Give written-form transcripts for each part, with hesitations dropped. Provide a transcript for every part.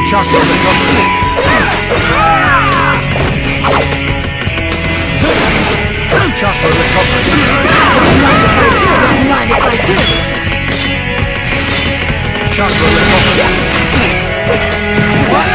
Chocolate recovery. Chocolate recovery. Don't mind if I do. Chocolate recovery. What?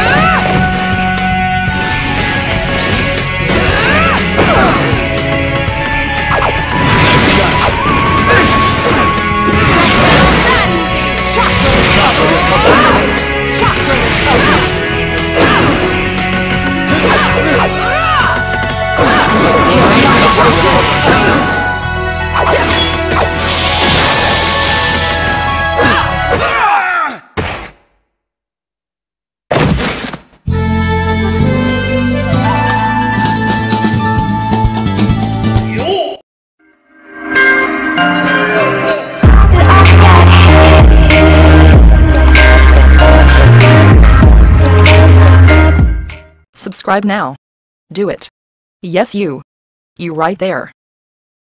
Subscribe now. Do it. Yes, you. You right there.